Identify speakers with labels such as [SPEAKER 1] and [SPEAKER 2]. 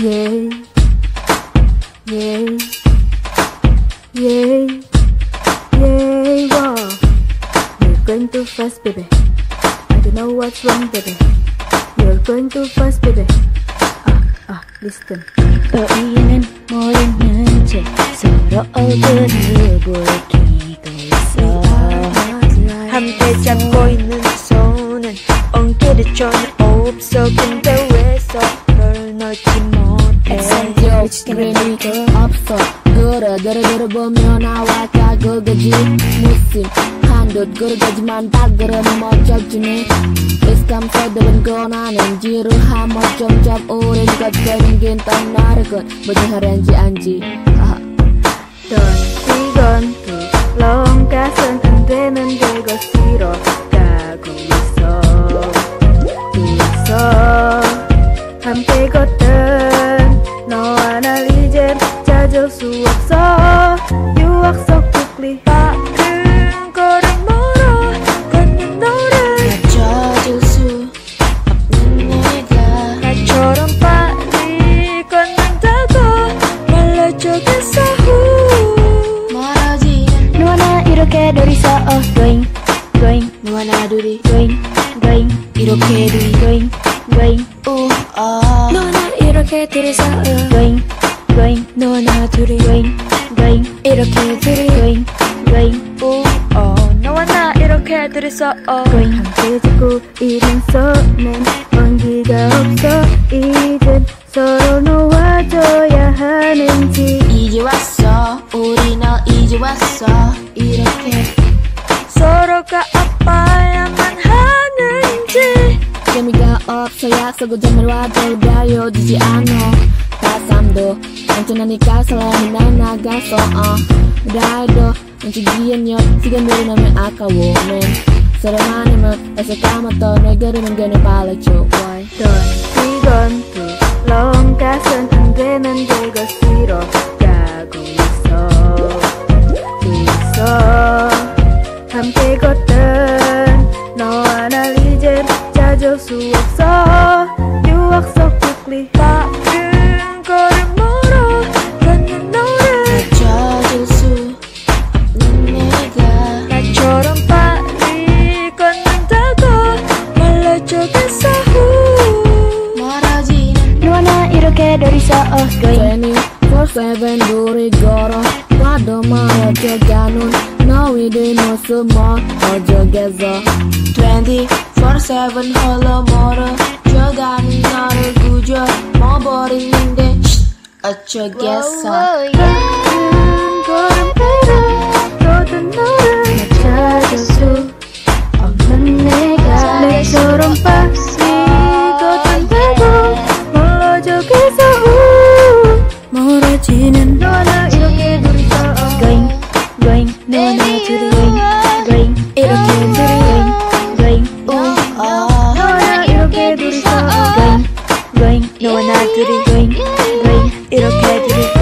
[SPEAKER 1] Yeah, yeah, yeah, yeah, wow. You're going too fast, baby. I don't know what's wrong, baby. You're going too fast, baby. Listen.
[SPEAKER 2] 떠있는 모르는 채 서로 얼굴을 보기도 있어.
[SPEAKER 3] 함께 잡고 있는 손은 엉키를 전혀 없어. 근데 왜 서로를 놓지 못해?
[SPEAKER 2] 액센트요 그림이 없어. 그러들을 보며 나와 가그가지 무심 한듯 그러가지만 다 그러면 멋져주네. 감사들은 권하는 지루함 점점 오랜 것 되는 건 나를 건 뭐지 하는지 안지.
[SPEAKER 1] 이건 롱 가선 안 되는 데가 싫어 가고 있어 함께 걷던 너와 날 이젠 찾을 수 없어. 유학 속 quickly 빠른 걸음 멀어 걷는 너를
[SPEAKER 2] 찾을 수 없는 내가
[SPEAKER 3] 나처럼 빨리 걷는다고 말해주겠어.
[SPEAKER 2] 멀어지 너와 나 이렇게 둘이서 going going 너와 나 둘이 going going 이렇게 둘이 going going 너와 나 이렇게 둘이서 going going 너와 나 둘이 going going 이렇게 둘이 going going
[SPEAKER 3] 너와 나 이렇게 둘이서
[SPEAKER 1] going 함께 잡고 있는 손엔 온기가 없어. 이젠 서로 놓아줘야 하는지.
[SPEAKER 2] 이제 왔어 우리 너 이제 왔어 이렇게
[SPEAKER 3] 서로가 아파야만 하는지.
[SPEAKER 2] 재미가 없어 약속을 잠을 와도 달려지지 않아. 가슴도 안전하니까 사람이 날 나가서 나도 움직이는 시간들이 너무 아까워 man. 사람 아니면 애써 까먹던 내 그림은 괜히 발라줘. Why?
[SPEAKER 1] 이건 롱 가선 안 되는 데가 싫어 가고 있어 함께 걷던 너와 날 이젠 찾을 수 없어. 유학 속 quickly
[SPEAKER 3] 빠른 걸음 멀어 걷는 너를
[SPEAKER 2] 찾을 수 없는 내가
[SPEAKER 3] 나처럼 빨리 걷는다고 말해주겠어.
[SPEAKER 2] 멀어지는 너와 나 이렇게 둘이서 going 24/7 둘이 걸어 봐도 멀어져가는 너희들 모습 멀어져겠어. 24/7 홀로 멀어져가는 너를 그저 멈버리는데 어쩌겠어.
[SPEAKER 1] 걸음으로 걷던 너를 찾을 수 없는 내가 내처럼 빨리 걷는다고 멀어져겠어. 멀어지는 너와 나 이렇게 둘이서
[SPEAKER 2] going going 너와 나 둘이 going going 이렇게 둘이 going going
[SPEAKER 1] 너와 나 이렇게 둘이서
[SPEAKER 2] going going 너와 나 둘이 going going 이렇게 둘이